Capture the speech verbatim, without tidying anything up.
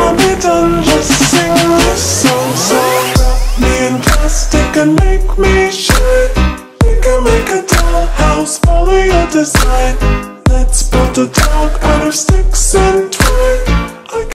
I'll be done, just sing this song. So wrap me in plastic and make me shine. We can make a dollhouse, follow your design. Let's build a dog out of sticks and